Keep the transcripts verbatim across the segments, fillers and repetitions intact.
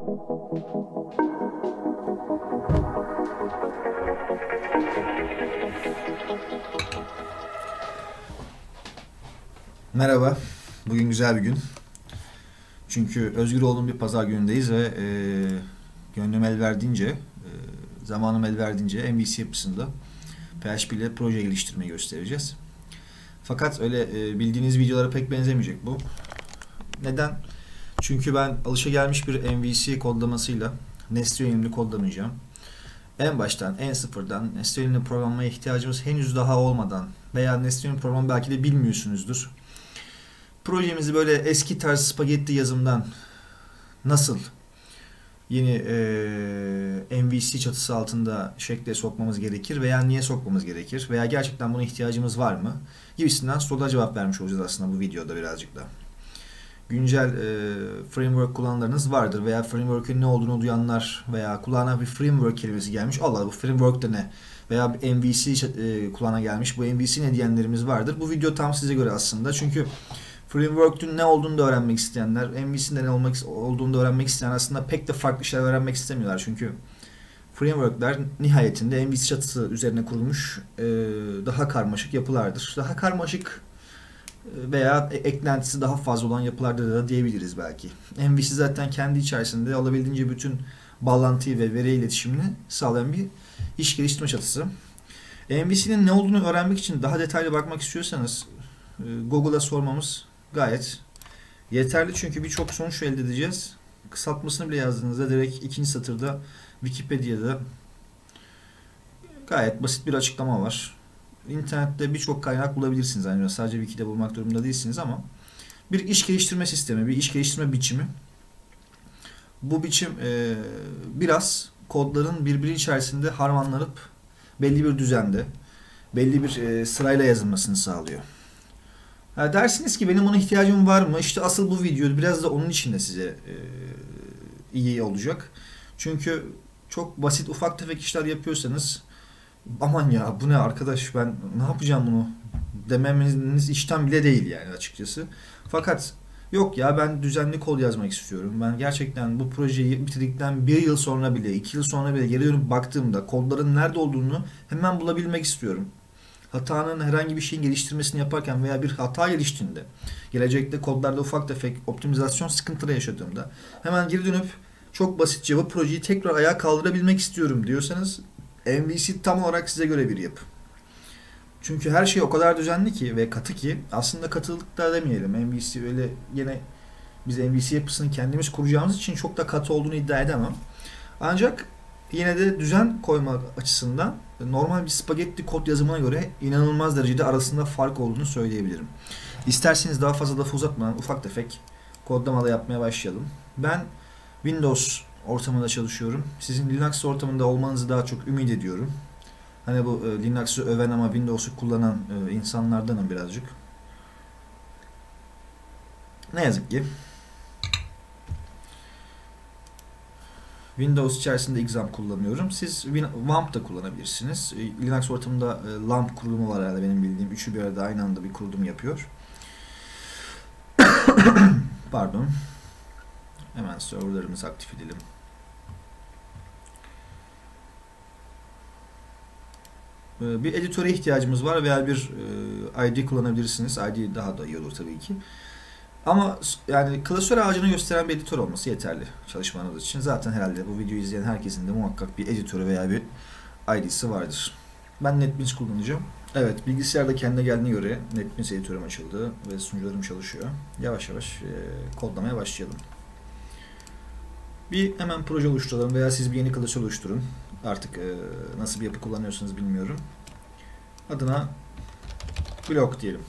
Merhaba, bugün güzel bir gün. Çünkü özgür olduğum bir pazar günündeyiz ve e, gönlüm el verdiğince, e, zamanım el verdiğince M V C yapısında P H P ile proje geliştirmeyi göstereceğiz. Fakat öyle e, bildiğiniz videolara pek benzemeyecek bu. Neden? Çünkü ben alışagelmiş bir M V C kodlamasıyla nesne yönelimli kodlamayacağım. En baştan, en sıfırdan nesne yönelimli programlamaya ihtiyacımız henüz daha olmadan veya nesne yönelimli programı belki de bilmiyorsunuzdur. Projemizi böyle eski tarz spagetti yazımdan nasıl yeni e, M V C çatısı altında şekle sokmamız gerekir veya niye sokmamız gerekir veya gerçekten buna ihtiyacımız var mı gibisinden sorulara cevap vermiş olacağız aslında bu videoda birazcık da. Güncel e, framework kullananlarınız vardır veya framework'ün ne olduğunu duyanlar veya kulağına bir framework kelimesi gelmiş. Allah bu framework de ne? Veya bir M V C e, kulağına gelmiş. Bu M V C ne diyenlerimiz vardır. Bu video tam size göre aslında. Çünkü framework'ün ne olduğunu da öğrenmek isteyenler, M V C'nin ne olmak olduğunu da öğrenmek isteyen aslında pek de farklı şeyler öğrenmek istemiyorlar. Çünkü framework'ler nihayetinde M V C çatısı üzerine kurulmuş e, daha karmaşık yapılardır. Daha karmaşık veya eklentisi daha fazla olan yapılarda da diyebiliriz belki. M V C zaten kendi içerisinde olabildiğince bütün bağlantıyı ve veri iletişimini sağlayan bir iş geliştirme çatısı. M V C'nin ne olduğunu öğrenmek için daha detaylı bakmak istiyorsanız Google'a sormamız gayet yeterli. Çünkü birçok sonuç elde edeceğiz. Kısaltmasını bile yazdığınızda direkt ikinci satırda Wikipedia'da gayet basit bir açıklama var. İnternette birçok kaynak bulabilirsiniz. Yani sadece Wiki'de bulmak durumunda değilsiniz ama bir iş geliştirme sistemi, bir iş geliştirme biçimi. Bu biçim e, biraz kodların birbiri içerisinde harmanlanıp belli bir düzende, belli bir e, sırayla yazılmasını sağlıyor. Ha, dersiniz ki benim ona ihtiyacım var mı? İşte asıl bu video biraz da onun için de size e, iyi olacak. Çünkü çok basit ufak tefek işler yapıyorsanız aman ya bu ne arkadaş ben ne yapacağım bunu dememeniz işten bile değil yani açıkçası. Fakat yok ya ben düzenli kod yazmak istiyorum. Ben gerçekten bu projeyi bitirdikten bir yıl sonra bile, iki yıl sonra bile geri dönüp baktığımda kodların nerede olduğunu hemen bulabilmek istiyorum. Hatanın herhangi bir şeyin geliştirmesini yaparken veya bir hata geliştiğinde, gelecekte kodlarda ufak tefek optimizasyon sıkıntıları yaşadığımda hemen geri dönüp çok basitçe bu projeyi tekrar ayağa kaldırabilmek istiyorum diyorsanız M V C tam olarak size göre bir yapı. Çünkü her şey o kadar düzenli ki ve katı ki aslında katılık da demeyelim. M V C öyle yine biz M V C yapısını kendimiz kuracağımız için çok da katı olduğunu iddia edemem. Ancak yine de düzen koymak açısından normal bir spagetti kod yazımına göre inanılmaz derecede arasında fark olduğunu söyleyebilirim. İsterseniz daha fazla lafı uzatmadan ufak tefek kodlamada yapmaya başlayalım. Ben Windows ortamında çalışıyorum. Sizin Linux ortamında olmanızı daha çok ümit ediyorum. Hani bu e, Linux'u öven ama Windows'u kullanan e, insanlardanım birazcık. Ne yazık ki Windows içerisinde Xampp kullanıyorum. Siz Wamp da kullanabilirsiniz. E, Linux ortamında e, LAMP kurulumu var herhalde benim bildiğim. Üçü bir arada aynı anda bir kurulum yapıyor. Pardon. Hemen serverlarımızı aktif edelim. Bir editöre ihtiyacımız var veya bir I D kullanabilirsiniz. I D daha da iyi olur tabii ki. Ama yani klasör ağacını gösteren bir editör olması yeterli çalışmanız için. Zaten herhalde bu videoyu izleyen herkesin de muhakkak bir editörü veya bir I D'si vardır. Ben NetBeans kullanacağım. Evet, bilgisayarda kendine geldiğine göre NetBeans editörüm açıldı ve sunucularım çalışıyor. Yavaş yavaş e, kodlamaya başlayalım. Bir hemen proje oluşturalım veya siz bir yeni klasör oluşturun. Artık e, nasıl bir yapı kullanıyorsunuz bilmiyorum. Adına blok diyelim.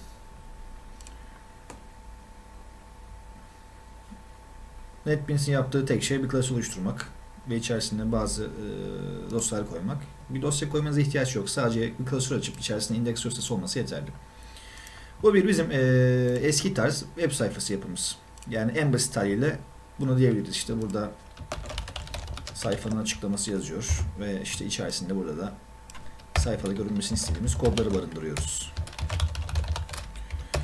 NetBeans'in yaptığı tek şey bir klasör oluşturmak ve içerisinde bazı e, dosyalar koymak. Bir dosya koymanıza ihtiyaç yok. Sadece bir klasör açıp içerisinde indeks dosyası olması yeterli. Bu bir bizim e, eski tarz web sayfası yapımız. Yani en basit haliyle bunu diyebiliriz. İşte burada sayfanın açıklaması yazıyor ve işte içerisinde burada da sayfada görünmesini istediğimiz kodları barındırıyoruz.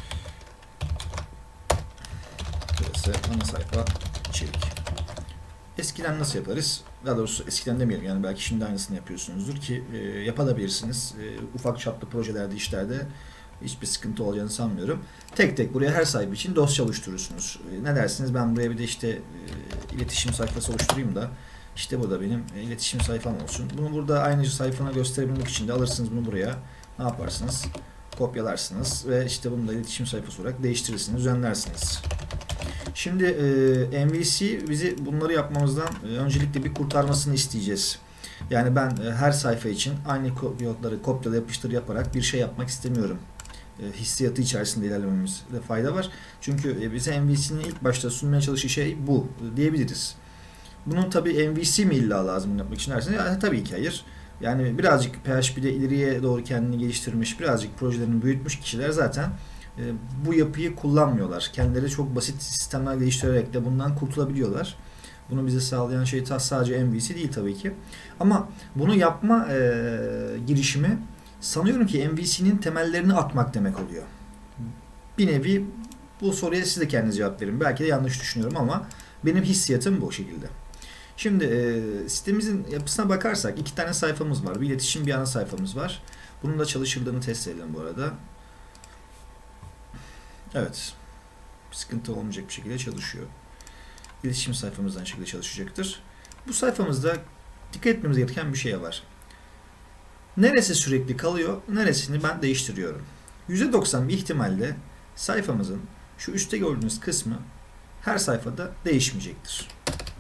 Burası ana sayfa içerik. eskiden nasıl yaparız? Daha doğrusu eskiden demeyelim, yani belki şimdi aynısını yapıyorsunuzdur ki e, yapabilirsiniz. E, ufak çaplı projelerde, işlerde hiçbir sıkıntı olacağını sanmıyorum. Tek tek buraya her sayfa için dosya oluşturursunuz. E, ne dersiniz? Ben buraya bir de işte e, iletişim sayfası oluşturayım da işte bu da benim e, iletişim sayfam olsun. Bunu burada aynı sayfana gösterebilmek için de alırsınız bunu buraya. Ne yaparsınız? Kopyalarsınız ve işte bunu da iletişim sayfası olarak değiştirirsiniz, düzenlersiniz. Şimdi e, M V C bizi bunları yapmamızdan e, öncelikle bir kurtarmasını isteyeceğiz. Yani ben e, her sayfa için aynı kodları kopyala yapıştır yaparak bir şey yapmak istemiyorum. E, hissiyatı içerisinde ilerlememizde fayda var. Çünkü e, bize M V C'nin ilk başta sunmaya çalıştığı şey bu e, diyebiliriz. Bunun tabi M V C mi illa lazım yapmak için derseniz yani, tabii ki hayır. Yani birazcık P H P'de ileriye doğru kendini geliştirmiş, birazcık projelerini büyütmüş kişiler zaten e, bu yapıyı kullanmıyorlar. Kendileri çok basit sistemler geliştirerek de bundan kurtulabiliyorlar. Bunu bize sağlayan şey sadece M V C değil tabii ki. Ama bunu yapma e, girişimi sanıyorum ki M V C'nin temellerini atmak demek oluyor. Bir nevi bu soruya siz de kendiniz cevap verin. Belki de yanlış düşünüyorum ama benim hissiyatım bu şekilde. Şimdi e, sitemizin yapısına bakarsak iki tane sayfamız var. Bir iletişim, bir ana sayfamız var. Bunun da çalışırdığını test edelim bu arada. Evet. Sıkıntı olmayacak bir şekilde çalışıyor. İletişim sayfamızdan şekilde çalışacaktır. Bu sayfamızda dikkat etmemiz gereken bir şey var. Neresi sürekli kalıyor, neresini ben değiştiriyorum. yüzde doksan bir ihtimalle sayfamızın şu üstte gördüğünüz kısmı her sayfada değişmeyecektir.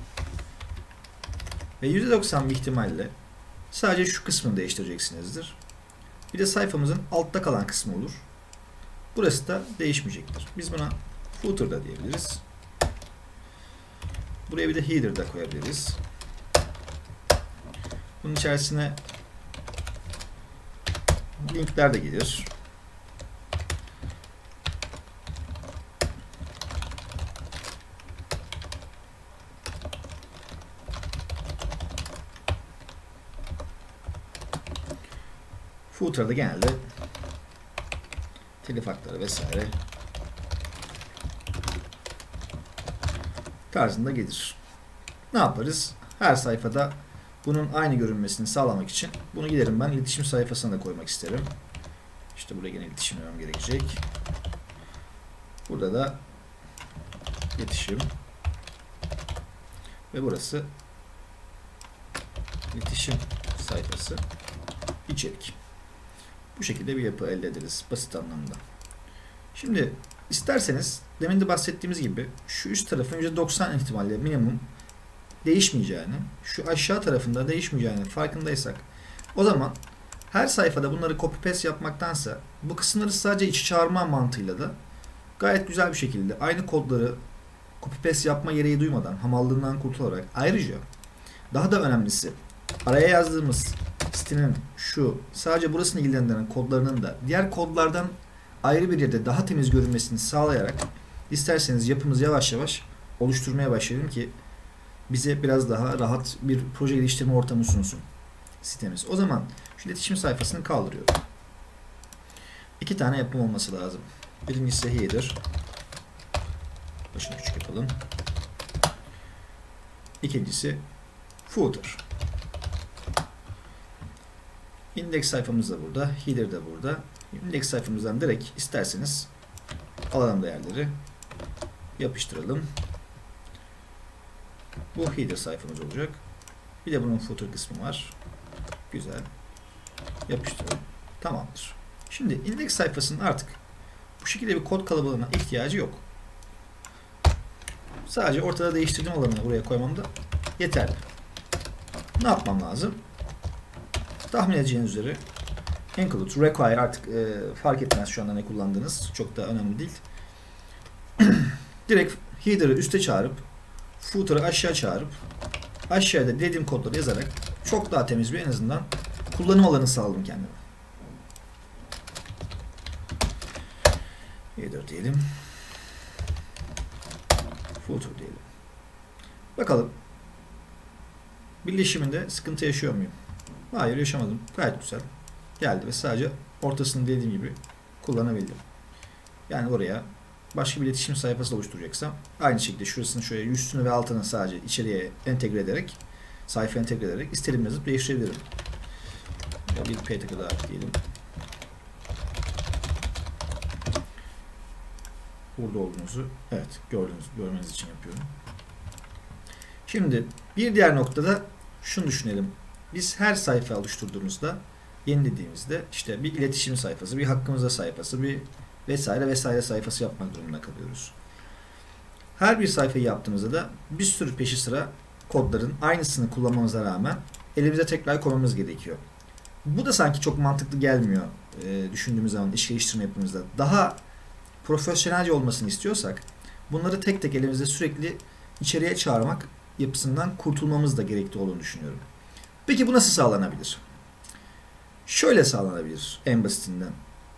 Ve yüzde doksan bir ihtimalle sadece şu kısmını değiştireceksinizdir. Bir de sayfamızın altta kalan kısmı olur. Burası da değişmeyecektir. Biz buna footer da diyebiliriz. Buraya bir de header da koyabiliriz. Bunun içerisine linkler de gelir. Footer'da genelde telif hakları vesaire tarzında gelir. Ne yaparız? Her sayfada bunun aynı görünmesini sağlamak için bunu giderim ben iletişim sayfasına da koymak isterim. İşte buraya yine iletişim yapmam gerekecek. Burada da iletişim ve burası iletişim sayfası, içerik. Bu şekilde bir yapı elde ederiz basit anlamda. Şimdi isterseniz demin de bahsettiğimiz gibi şu üst tarafın yüzde doksan ihtimalle minimum değişmeyeceğini, şu aşağı tarafında değişmeyeceğini farkındaysak o zaman her sayfada bunları copy paste yapmaktansa bu kısımları sadece içi çağırma mantığıyla da gayet güzel bir şekilde aynı kodları copy paste yapma gereği duymadan hamallığından kurtularak, ayrıca daha da önemlisi araya yazdığımız sitenin şu sadece burasını ilgilendiren kodlarının da diğer kodlardan ayrı bir yerde daha temiz görünmesini sağlayarak isterseniz yapımızı yavaş yavaş oluşturmaya başlayalım ki bize biraz daha rahat bir proje geliştirme ortamı sunsun sitemiz. O zaman şu iletişim sayfasını kaldırıyorum. İki tane yapım olması lazım. Birincisi header. Başını küçük yapalım. İkincisi footer. İndeks sayfamız da burada. Header de burada. İndeks sayfamızdan direkt isterseniz alalım değerleri. Yapıştıralım. Bu header sayfamız olacak. Bir de bunun footer kısmı var. Güzel. Yapıştıralım. Tamamdır. Şimdi indeks sayfasının artık bu şekilde bir kod kalabalığına ihtiyacı yok. Sadece ortada değiştirdiğim alanını buraya koymam da yeterli. Ne yapmam lazım? Tahmin edeceğiniz üzere include, require artık e, fark etmez şu anda ne kullandığınız. Çok da önemli değil. Direkt header'ı üste çağırıp footer'ı aşağı çağırıp aşağıda dediğim kodları yazarak çok daha temiz bir en azından kullanım alanı sağladım kendime. Header diyelim. Footer diyelim. Bakalım. Birleşiminde sıkıntı yaşıyor muyum? Hayır, yaşamadım. Gayet güzel. Geldi ve sadece ortasını dediğim gibi kullanabildim. Yani oraya başka bir iletişim sayfası oluşturacaksam aynı şekilde şurasını şöyle üstünü ve altını sadece içeriye entegre ederek, sayfa entegre ederek istediğim yazıp değiştirebilirim. Ya bir P T K daha diyelim. Burada olduğunuzu evet gördüğünüz, görmeniz için yapıyorum. Şimdi bir diğer noktada şunu düşünelim. Biz her sayfa oluşturduğumuzda, yenilediğimizde işte bir iletişim sayfası, bir hakkımızda sayfası, bir vesaire vesaire sayfası yapmak durumunda kalıyoruz. Her bir sayfayı yaptığımızda da bir sürü peşi sıra kodların aynısını kullanmamıza rağmen elimize tekrar koymamız gerekiyor. Bu da sanki çok mantıklı gelmiyor e, düşündüğümüz zaman iş geliştirme yapımızda. Daha profesyonelce olmasını istiyorsak bunları tek tek elimizde sürekli içeriye çağırmak yapısından kurtulmamız da gerekli olduğunu düşünüyorum. Peki bu nasıl sağlanabilir? Şöyle sağlanabilir en basitinden.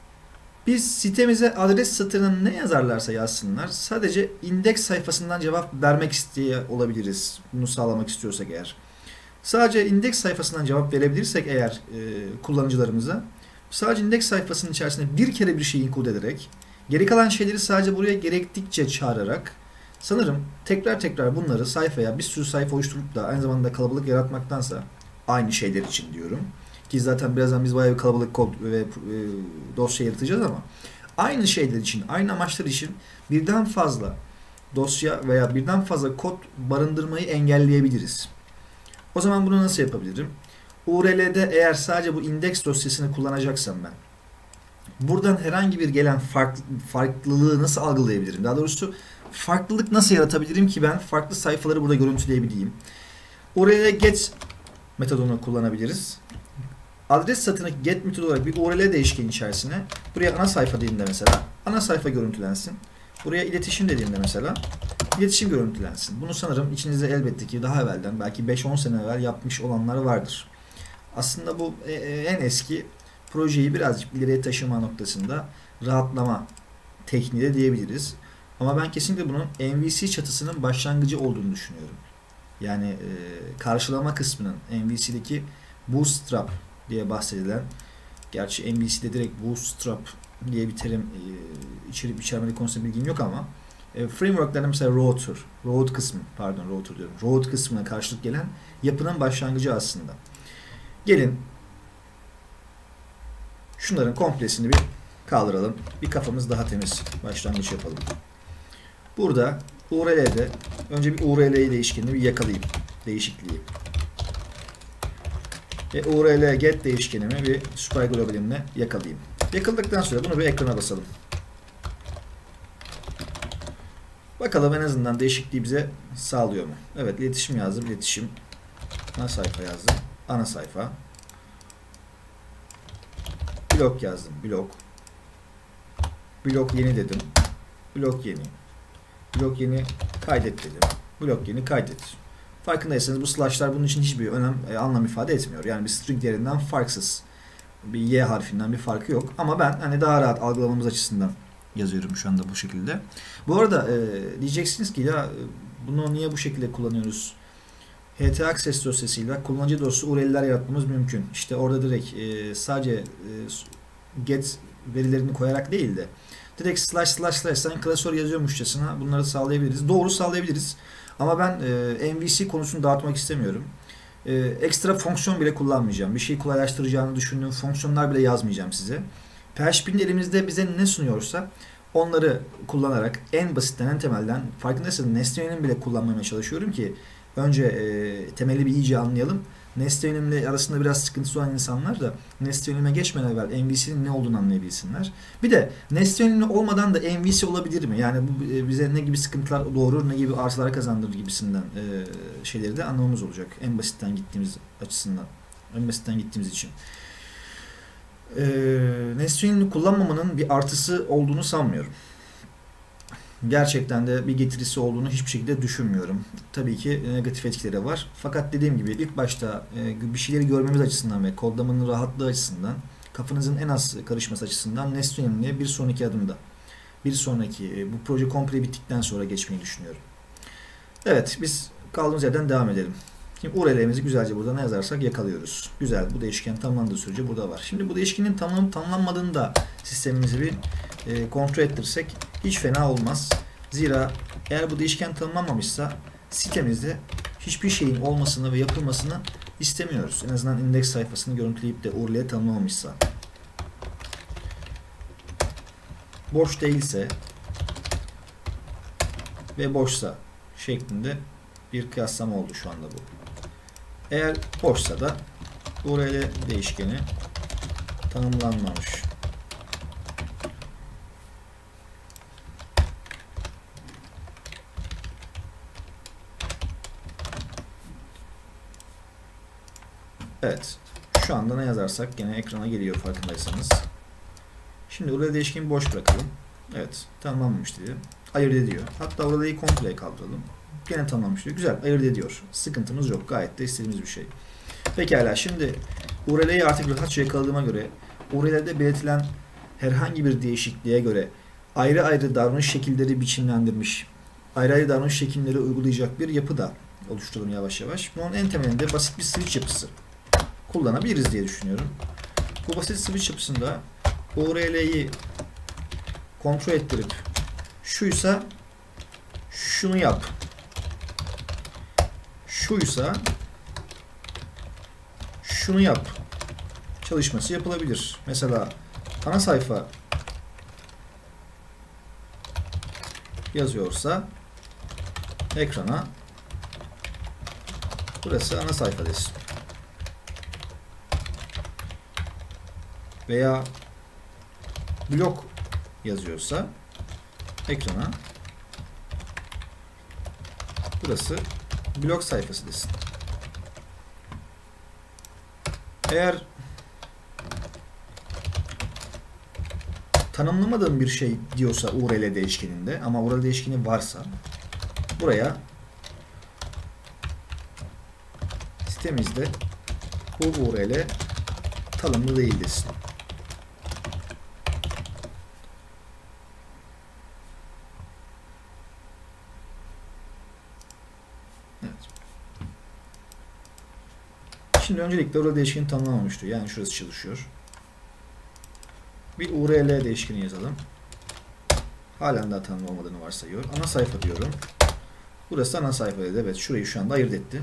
Biz sitemize adres satırına ne yazarlarsa yazsınlar sadece indeks sayfasından cevap vermek istiyor olabiliriz. Bunu sağlamak istiyorsak eğer. Sadece indeks sayfasından cevap verebilirsek eğer e, kullanıcılarımıza sadece indeks sayfasının içerisinde bir kere bir şeyi include ederek geri kalan şeyleri sadece buraya gerektikçe çağırarak sanırım tekrar tekrar bunları sayfaya bir sürü sayfa oluşturup da aynı zamanda kalabalık yaratmaktansa aynı şeyler için diyorum. Ki zaten birazdan biz bayağı bir kalabalık kod ve e, dosya yaratacağız ama aynı şeyler için, aynı amaçlar için birden fazla dosya veya birden fazla kod barındırmayı engelleyebiliriz. O zaman bunu nasıl yapabilirim? U R L'de eğer sadece bu indeks dosyasını kullanacaksam ben buradan herhangi bir gelen farklı, farklılığı nasıl algılayabilirim? Daha doğrusu farklılık nasıl yaratabilirim ki ben farklı sayfaları burada görüntüleyebileyim? U R L get metodunu kullanabiliriz. Adres satırındaki get metodu olarak bir U R L değişkeni içerisine buraya ana sayfa dediğimde mesela ana sayfa görüntülensin. Buraya iletişim dediğimde mesela iletişim görüntülensin. Bunu sanırım içinizde elbette ki daha evvelden belki beş on sene evvel yapmış olanlar vardır. Aslında bu en eski projeyi birazcık ileriye taşıma noktasında rahatlama tekniği de diyebiliriz. Ama ben kesinlikle bunun M V C çatısının başlangıcı olduğunu düşünüyorum. Yani e, karşılama kısmının M V C'deki bootstrap diye bahsedilen, gerçi M V C'de direkt bootstrap diye bir terim e, içerip içermeli konusunda bilgim yok ama e, framework'larda mesela router, route kısmı, pardon router diyorum, route kısmına karşılık gelen yapının başlangıcı aslında. Gelin şunların komplesini bir kaldıralım. Bir kafamız daha temiz başlangıç yapalım. Burada U R L'de önce bir U R L değişkenini bir yakalayayım. Değişikliği. Ve U R L get değişkenimi bir super globalimle yakalayayım. Yakaladıktan sonra bunu bir ekrana basalım. Bakalım en azından değişikliği bize sağlıyor mu? Evet, iletişim yazdım. İletişim. Ana sayfa yazdım. Ana sayfa. Blok yazdım. Blok. Blok yeni dedim. Blok yeni. Blok yeni kaydet dedim. Blok yeni kaydet. Farkındaysanız bu slash'lar bunun için hiçbir önem, e, anlam ifade etmiyor. Yani bir string değerinden farksız. Bir Y harfinden bir farkı yok. Ama ben hani daha rahat algılamamız açısından yazıyorum şu anda bu şekilde. Bu arada e, diyeceksiniz ki ya bunu niye bu şekilde kullanıyoruz? H T Access dosyasıyla kullanıcı dostu U R L'ler yaratmamız mümkün. İşte orada direkt e, sadece e, get verilerini koyarak değil de direkt slash slash slash sen klasör yazıyormuşçasına bunları sağlayabiliriz. Doğru sağlayabiliriz. Ama ben e, M V C konusunu dağıtmak istemiyorum. E, ekstra fonksiyon bile kullanmayacağım. Bir şeyi kolaylaştıracağını düşündüğüm fonksiyonlar bile yazmayacağım size. P H P'nin elimizde bize ne sunuyorsa onları kullanarak en basitten en temelden farkındaysanız nesne yönelim bile kullanmaya çalışıyorum ki önce e, temeli bir iyice anlayalım. Nesne yönelimle arasında biraz sıkıntısı olan insanlar da nesne yönelime geçmeden evvel M V C'nin ne olduğunu anlayabilsinler. Bir de nesne yönelimli olmadan da M V C olabilir mi? Yani bu bize ne gibi sıkıntılar doğurur, ne gibi artılar kazandırır gibisinden e, şeyleri de anlamamız olacak. En basitten gittiğimiz açısından. En basitten gittiğimiz için. E, nesne yönelimli kullanmamanın bir artısı olduğunu sanmıyorum. Gerçekten de bir getirisi olduğunu hiçbir şekilde düşünmüyorum. Tabii ki negatif etkileri var. Fakat dediğim gibi ilk başta bir şeyleri görmemiz açısından ve kodlamanın rahatlığı açısından, kafanızın en az karışması açısından nesne yönelimliğe bir sonraki adımda, bir sonraki bu proje komple bittikten sonra geçmeyi düşünüyorum. Evet, biz kaldığımız yerden devam edelim. Şimdi U R L'mizi güzelce burada ne yazarsak yakalıyoruz. Güzel, bu değişken tamamlandığı sürece burada var. Şimdi bu değişkenin tamam, tamamlanmadığını da sistemimizi bir e, kontrol ettirsek hiç fena olmaz. Zira eğer bu değişken tanımlanmamışsa sitemizde hiçbir şeyin olmasını ve yapılmasını istemiyoruz. En azından indeks sayfasını görüntüleyip de U R L'ye tanımlamamışsa. Boş değilse ve boşsa şeklinde bir kıyaslama oldu şu anda bu. Eğer boşsa da U R L değişkeni tanımlanmamış. Evet. Şu anda ne yazarsak gene ekrana geliyor farkındaysanız. Şimdi U R L değişkeni boş bırakalım. Evet. Tanımlanmamış diyor. Ayırt ediyor. Hatta U R L'yi komple kaldıralım. Gene tanımlanmış diyor. Güzel. Ayırt ediyor. Sıkıntımız yok. Gayet de istediğimiz bir şey. Pekala. Şimdi U R L'yi artık rahatça yakaladığıma göre U R L'de belirtilen herhangi bir değişikliğe göre ayrı ayrı davranış şekilleri biçimlendirmiş, ayrı ayrı davranış şekilleri uygulayacak bir yapı da oluşturalım yavaş yavaş. Bunun en temelinde basit bir switch yapısı kullanabiliriz diye düşünüyorum. Bu basit switch yapısında U R L'yi kontrol ettirip şuysa şunu yap, şuysa şunu yap çalışması yapılabilir. Mesela ana sayfa yazıyorsa ekrana burası ana sayfa desin. Veya blok yazıyorsa ekrana burası blok sayfası desin. Eğer tanımlamadığım bir şey diyorsa U R L değişkeninde ama U R L değişkeni varsa buraya sitemizde bu U R L tanımlı değil desin. Evet. Şimdi öncelikle U R L değişkeni tanımlamamıştı. Yani şurası çalışıyor. Bir U R L değişkeni yazalım. Halen daha tanımlı olmadığını varsayıyor. Ana sayfa diyorum. Burası ana sayfa dedi. Evet, şurayı şu anda ayırt etti.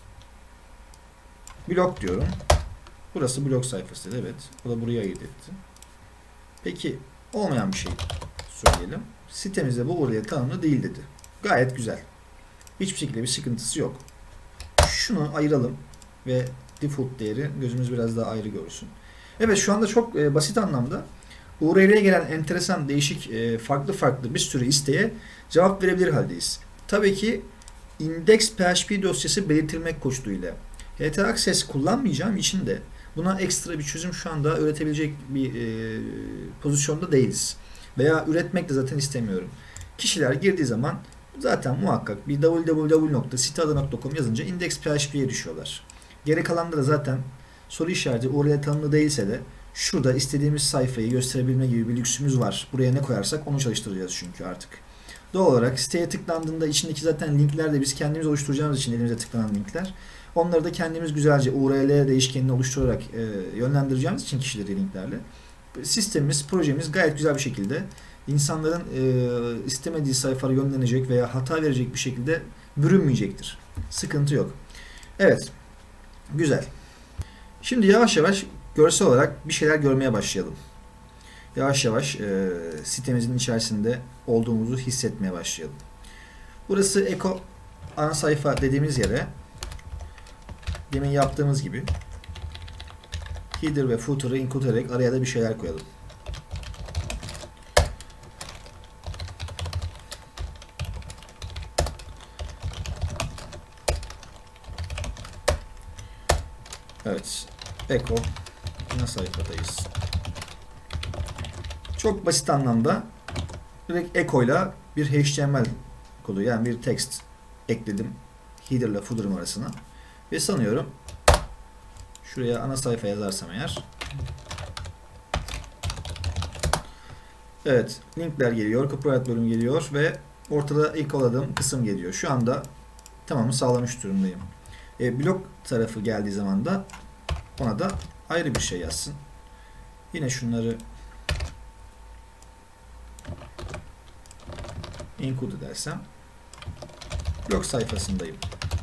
Blok diyorum. Burası blok sayfası dedi. Evet. Bu da burayı ayırt etti. Peki olmayan bir şey söyleyelim. Sitemizde bu U R L tanımlı değil dedi. Gayet güzel. Hiçbir şekilde bir sıkıntısı yok. Şunu ayıralım ve default değeri gözümüz biraz daha ayrı görsün. Evet, şu anda çok e, basit anlamda U R L'ye gelen enteresan, değişik, e, farklı farklı bir sürü isteğe cevap verebilir haldeyiz. Tabii ki index.php dosyası belirtilmek koşuluyla. H T Access kullanmayacağım için de buna ekstra bir çözüm şu anda üretebilecek bir e, pozisyonda değiliz. Veya üretmek de zaten istemiyorum. Kişiler girdiği zaman zaten muhakkak bir w w w nokta siteada nokta com yazınca index.php'ye düşüyorlar. Geri kalanında da zaten soru işareti U R L tanımlı değilse de şurada istediğimiz sayfayı gösterebilme gibi bir lüksümüz var. Buraya ne koyarsak onu çalıştıracağız çünkü artık. Doğal olarak siteye tıklandığında içindeki zaten linkler de biz kendimiz oluşturacağımız için elimize tıklanan linkler. Onları da kendimiz güzelce U R L değişkenini oluşturarak e, yönlendireceğimiz için kişileri linklerle. Sistemimiz, projemiz gayet güzel bir şekilde insanların e, istemediği sayfalara yönlenecek veya hata verecek bir şekilde bürünmeyecektir. Sıkıntı yok. Evet. Güzel. Şimdi yavaş yavaş görsel olarak bir şeyler görmeye başlayalım. Yavaş yavaş e, sitemizin içerisinde olduğumuzu hissetmeye başlayalım. Burası Eco ana sayfa dediğimiz yere demin yaptığımız gibi header ve footer'ı include ederek araya da bir şeyler koyalım. Evet. Eco ana sayfadayız. Çok basit anlamda direkt Eco ile bir H T M L kodu, yani bir text ekledim header ile footer'ım arasına ve sanıyorum şuraya ana sayfa yazarsam eğer, evet, linkler geliyor, copyright bölüm geliyor ve ortada ilk aladığım kısım geliyor. Şu anda tamamı sağlamış durumdayım. E, blok tarafı geldiği zaman da ona da ayrı bir şey yazsın. Yine şunları include dersem blok sayfasındayım.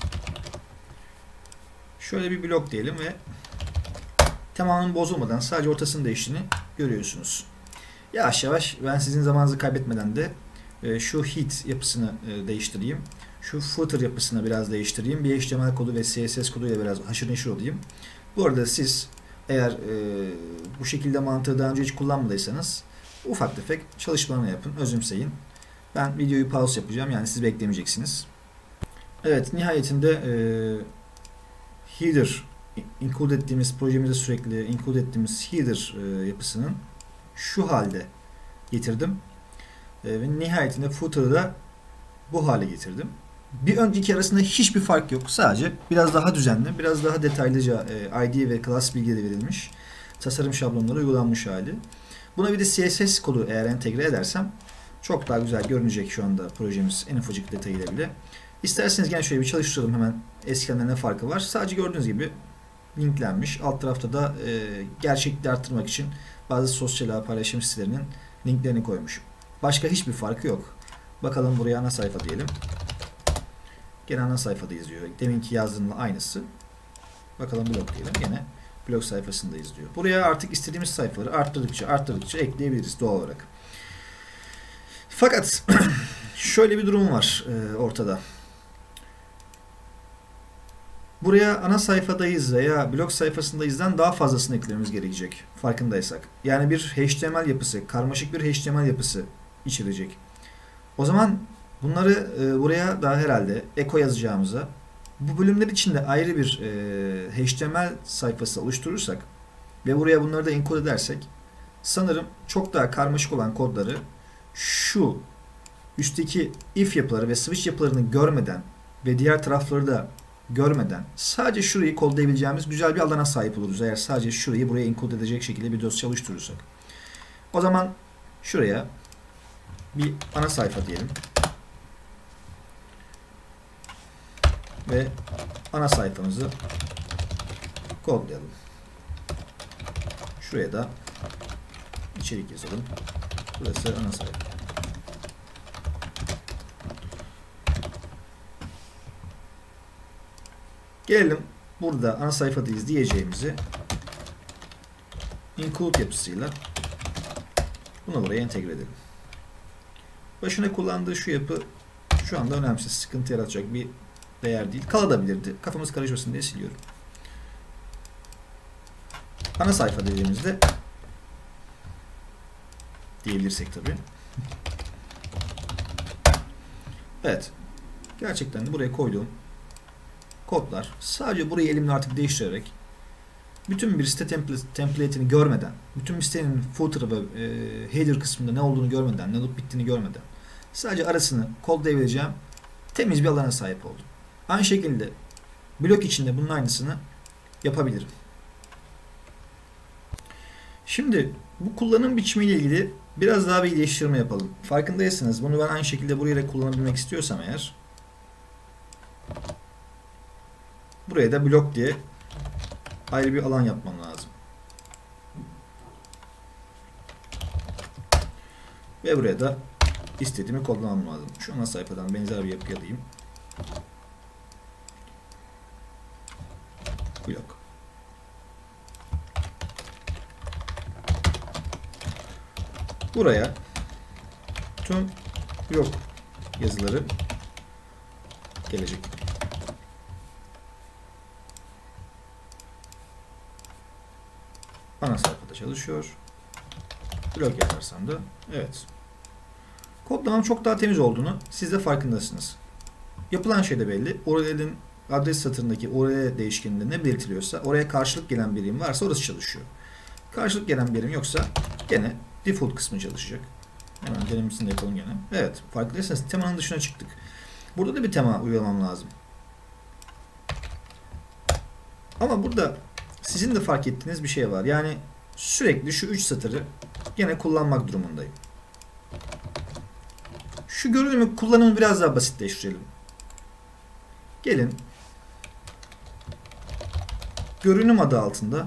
Şöyle bir blok diyelim ve tamamının bozulmadan sadece ortasının değiştiğini görüyorsunuz. Yavaş yavaş ben sizin zamanınızı kaybetmeden de e, şu heat yapısını e, değiştireyim. Şu footer yapısını biraz değiştireyim. Bir H T M L kodu ve C S S koduyla biraz haşır neşir olayım. Bu arada siz eğer e, bu şekilde mantığı daha önce hiç kullanmadıysanız ufak tefek çalışmalarını yapın, özümseyin. Ben videoyu pause yapacağım. Yani siz beklemeyeceksiniz. Evet, nihayetinde e, header include ettiğimiz projemizde sürekli include ettiğimiz header e, yapısının şu halde getirdim. E, ve nihayetinde footer'ı da bu hale getirdim. Bir önceki arasında hiçbir fark yok. Sadece biraz daha düzenli, biraz daha detaylıca e, I D ve class bilgileri verilmiş. Tasarım şablonları uygulanmış hali. Buna bir de C S S kodu eğer entegre edersem çok daha güzel görünecek şu anda projemiz en ufacık detayıyla bile. İsterseniz gene şöyle bir çalıştıralım hemen eskiden ne farkı var. Sadece gördüğünüz gibi linklenmiş. Alt tarafta da e, gerçekliği arttırmak için bazı sosyal ağ paylaşım sitelerinin linklerini koymuş. Başka hiçbir farkı yok. Bakalım buraya ana sayfa diyelim. Gene ana sayfadayız diyor. Deminki yazdığımla aynısı. Bakalım blog diyelim. Gene blog sayfasındayız diyor. Buraya artık istediğimiz sayfaları arttırdıkça arttırdıkça ekleyebiliriz doğal olarak. Fakat şöyle bir durum var e, ortada. Buraya ana sayfadayız veya blog sayfasındayızdan daha fazlasını eklememiz gerekecek. Farkındaysak. Yani bir H T M L yapısı, karmaşık bir H T M L yapısı içerecek. O zaman bunları e, buraya da herhalde eko yazacağımıza bu bölümler içinde ayrı bir e, H T M L sayfası oluşturursak ve buraya bunları da encode edersek sanırım çok daha karmaşık olan kodları şu üstteki if yapıları ve switch yapılarını görmeden ve diğer tarafları da görmeden sadece şurayı kodlayabileceğimiz güzel bir alana sahip oluruz. Eğer sadece şurayı buraya encode edecek şekilde bir dosya oluşturursak. O zaman şuraya bir ana sayfa diyelim. Ve ana sayfamızı kodlayalım. Şuraya da içerik yazalım. Burası ana sayfa. Gelelim burada ana sayfadayız diyeceğimizi include yapısıyla bunu buraya entegre edelim. Başına kullandığı şu yapı şu anda önemsiz, sıkıntı yaratacak bir değer değil. Kalabilirdi. Kafamız karışmasın diye siliyorum. Ana sayfa dediğimizde diyebilirsek tabii. Evet. Gerçekten de buraya koyduğum kodlar sadece burayı elimle artık değiştirerek bütün bir site template'ini görmeden, bütün bir sitenin footer ve e, header kısmında ne olduğunu görmeden, ne olup bittiğini görmeden sadece arasını kodlayabileceğim temiz bir alana sahip oldum. Aynı şekilde blok içinde bunun aynısını yapabilirim. Şimdi bu kullanım biçimiyle ilgili biraz daha bir iyileştirme yapalım. Farkındaysanız bunu ben aynı şekilde buraya kullanabilmek istiyorsam eğer buraya da blok diye ayrı bir alan yapmam lazım. Ve buraya da istediğimi kodlamam lazım. Şu ana sayfadan benzer bir yapı alayım. Blok. Buraya tüm blok yazıları gelecek. Ana sayfada çalışıyor. Blok yaparsam da evet. Kodlamam çok daha temiz olduğunu siz de farkındasınız. Yapılan şey de belli. U R L'in adres satırındaki U R L değişkeninde ne belirtiliyorsa oraya karşılık gelen birim varsa orası çalışıyor. Karşılık gelen birim yoksa gene default kısmı çalışacak. Hemen denemesini yapalım gene. Evet, farkındaysanız temanın dışına çıktık. Burada da bir tema uygulamam lazım. Ama burada sizin de fark ettiğiniz bir şey var. Yani sürekli şu üç satırı gene kullanmak durumundayım. Şu görünümü kullanımı biraz daha basitleştirelim. Gelin görünüm adı altında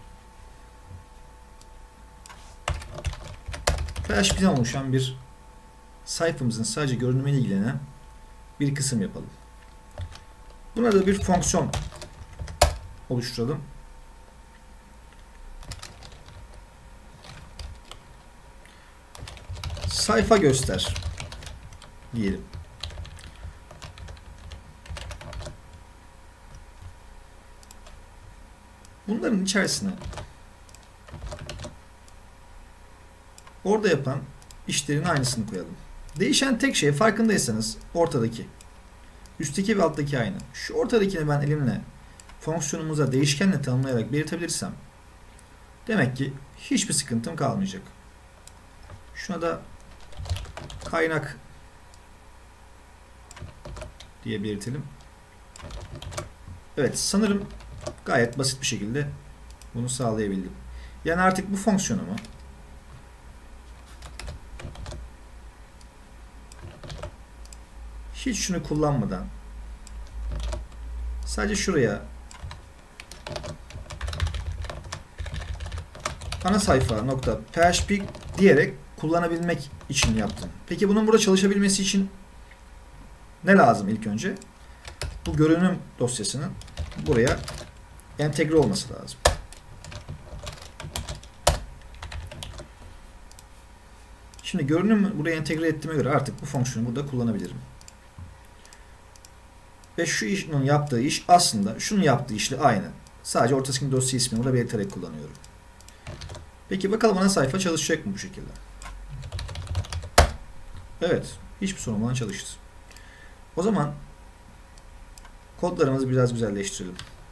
P H P'den oluşan bir sayfamızın sadece görünümüyle ilgilenen bir kısım yapalım. Buna da bir fonksiyon oluşturalım. Sayfa göster diyelim. Bunların içerisine orada yapan işlerin aynısını koyalım. Değişen tek şey, farkındaysanız, ortadaki. Üstteki ve alttaki aynı. Şu ortadakini ben elimle fonksiyonumuza değişkenle tanımlayarak belirtebilirsem demek ki hiçbir sıkıntım kalmayacak. Şuna da kaynak diye belirtelim. Evet, sanırım gayet basit bir şekilde bunu sağlayabildim. Yani artık bu fonksiyonumu hiç şunu kullanmadan sadece şuraya ana sayfa nokta php diyerek kullanabilmek için yaptım. Peki bunun burada çalışabilmesi için ne lazım ilk önce? Bu görünüm dosyasının buraya entegre olması lazım. Şimdi görünüm buraya entegre ettiğime göre artık bu fonksiyonu burada kullanabilirim. Ve şu işin yaptığı iş aslında şunun yaptığı işle aynı. Sadece ortasındaki dosya ismini burada belirterek kullanıyorum. Peki bakalım ana sayfa çalışacak mı bu şekilde? Evet. Hiçbir sorun olmadan çalıştı. O zaman kodlarımızı biraz güzelleştirelim.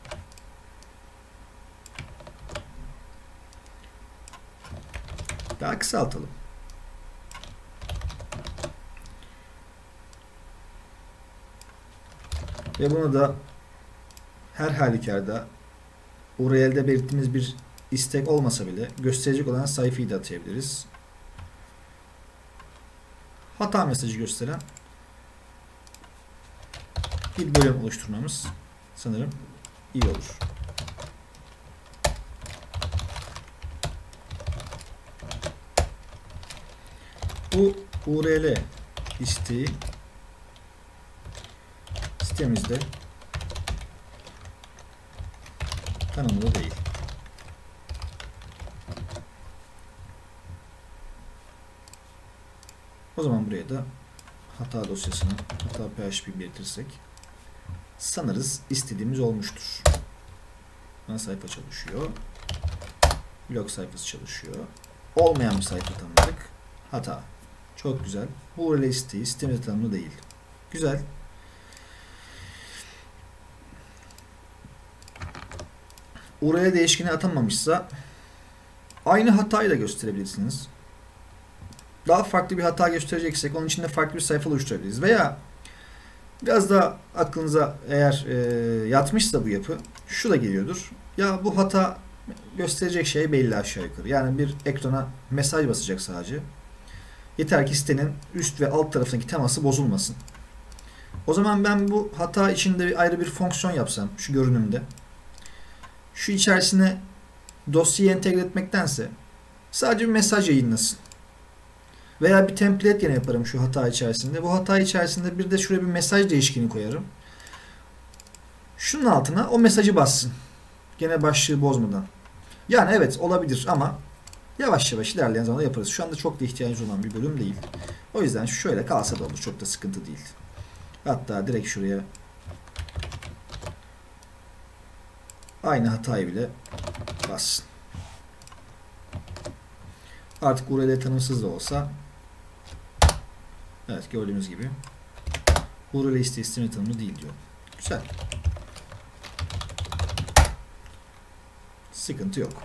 Daha kısaltalım. Ve bunu da her halükarda U R L'de belirttiğimiz bir istek olmasa bile gösterecek olan sayfayı da atayabiliriz. Hata mesajı gösteren bir bölüm oluşturmamız sanırım iyi olur. Bu U R L isteği sitemizde tanımlı değil. O zaman buraya da hata dosyasını hata php belirtirsek sanırız istediğimiz olmuştur. Ana sayfa çalışıyor. Blog sayfası çalışıyor. Olmayan bir sayfa tanımladık. Hata. Çok güzel. Bu U R L isteği sitemizde tanımlı değil. Güzel. U R L değişkeni atanmamışsa aynı hatayı da gösterebilirsiniz. Daha farklı bir hata göstereceksek onun için de farklı bir sayfa oluşturabiliriz. Veya biraz daha aklınıza eğer e, yatmışsa bu yapı şu da geliyordur. Ya bu hata gösterecek şey belli aşağı yukarı. Yani bir ekrana mesaj basacak sadece. Yeter ki sitenin üst ve alt tarafındaki teması bozulmasın. O zaman ben bu hata içinde bir ayrı bir fonksiyon yapsam şu görünümde. Şu içerisine dosyayı entegre etmektense sadece bir mesaj yayınlasın. Veya bir template gene yaparım şu hata içerisinde. Bu hata içerisinde bir de şuraya bir mesaj değişkeni koyarım. Şunun altına o mesajı bassın. Gene başlığı bozmadan. Yani evet olabilir ama yavaş yavaş ilerleyen zamanda yaparız. Şu anda çok da ihtiyacımız olan bir bölüm değil. O yüzden şöyle kalsa da olur. Çok da sıkıntı değil. Hatta direkt şuraya aynı hatayı bile bassın. Artık U R L tanımsız da olsa evet gördüğünüz gibi U R L isteği sistemi tanımlı değil diyor. Güzel. Sıkıntı yok.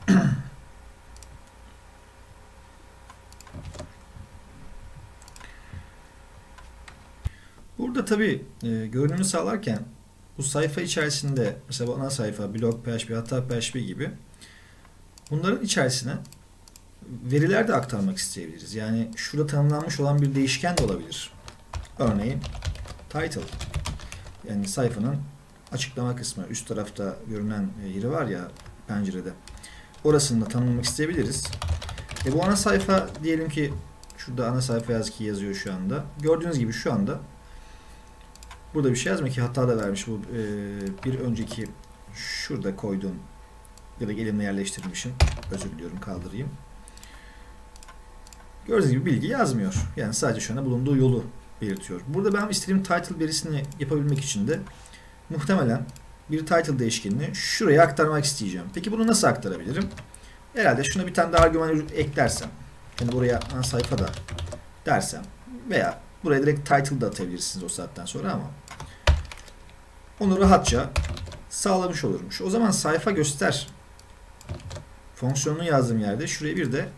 Burada tabi e, görünümü sağlarken bu sayfa içerisinde mesela ana sayfa, blog php, hatta php gibi bunların içerisine veriler de aktarmak isteyebiliriz. Yani şurada tanımlanmış olan bir değişken de olabilir. Örneğin title. Yani sayfanın açıklama kısmı, üst tarafta görünen yeri var ya pencerede. Orasını da tanımlamak isteyebiliriz. E bu ana sayfa diyelim ki Şurada ana sayfa yaz ki yazıyor şu anda. Gördüğünüz gibi şu anda burada bir şey yazmıyor ki, hata da vermiş bu e, bir önceki şurada koyduğum ya da elimle yerleştirmişim. Özür diliyorum, kaldırayım. Gördüğünüz gibi bilgi yazmıyor. Yani sadece şu anda bulunduğu yolu belirtiyor. Burada ben istediğim title verisini yapabilmek için de muhtemelen bir title değişkenini şuraya aktarmak isteyeceğim. Peki bunu nasıl aktarabilirim? Herhalde şuna bir tane daha argüman eklersem, yani buraya ana sayfa da dersem veya buraya direkt title da atabilirsiniz o saatten sonra, ama onu rahatça sağlamış olurmuş. O zaman sayfa göster fonksiyonunu yazdığım yerde şuraya bir de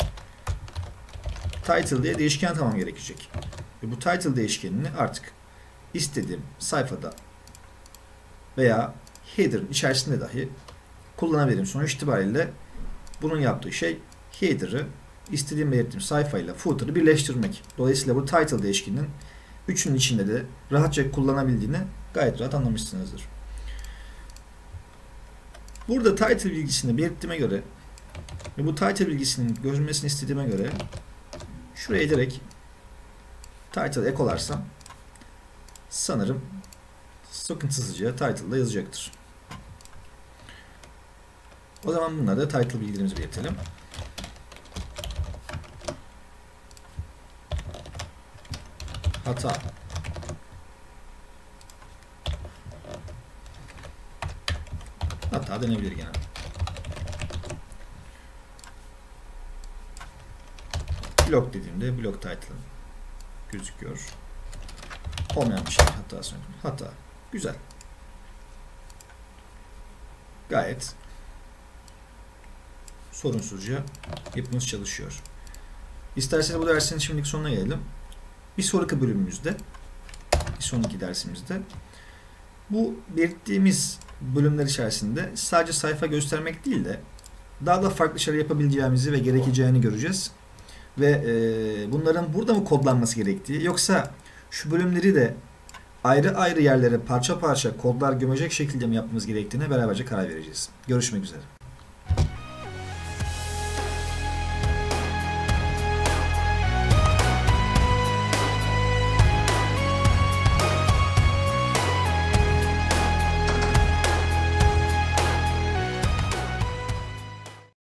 title diye değişken atamam gerekecek. Ve bu title değişkenini artık istediğim sayfada veya header'ın içerisinde dahi kullanabilirim. Sonuç itibariyle bunun yaptığı şey header'ı istediğim belirttiğim sayfayla footer'ı birleştirmek. Dolayısıyla bu title değişkeninin üçünün içinde de rahatça kullanabildiğini gayet rahat anlamışsınızdır. Burada title bilgisini belirttiğime göre ve bu title bilgisinin görünmesini istediğime göre şuraya direkt title ekolarsam sanırım sıkıntısızca title'da yazacaktır. O zaman bunları da title bilgilerimizi belirtelim. Hata. Hata denebilir gene. Blok dediğimde blok title gözüküyor. Olmayan bir şey hata söylüyorum. Hata. Güzel. Gayet sorunsuzca yapımız çalışıyor. İsterseniz bu dersin şimdilik sonuna gelelim. Bir sonraki bölümümüzde, bir sonraki dersimizde bu belirttiğimiz bölümler içerisinde sadece sayfa göstermek değil de daha da farklı şeyler yapabileceğimizi ve gerekeceğini göreceğiz. Ve e, bunların burada mı kodlanması gerektiği, yoksa şu bölümleri de ayrı ayrı yerlere parça parça kodlar gömecek şekilde mi yapmamız gerektiğine beraberce karar vereceğiz. Görüşmek üzere.